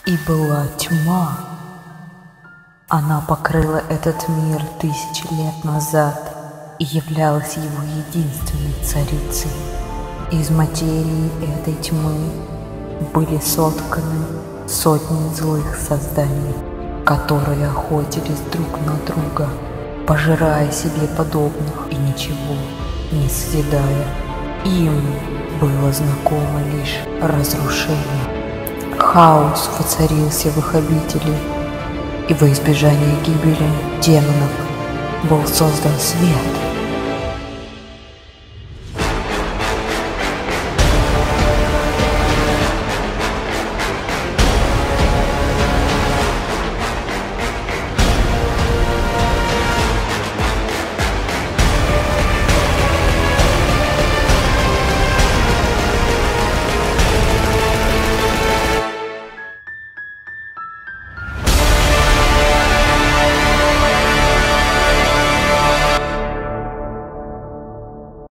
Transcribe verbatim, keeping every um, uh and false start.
И была тьма. Она покрыла этот мир тысячи лет назад и являлась его единственной царицей. Из материи этой тьмы были сотканы сотни злых созданий, которые охотились друг на друга, пожирая себе подобных и ничего не созидая. Им было знакомо лишь разрушение. Хаос воцарился в их обители, и во избежание гибели демонов был создан свет.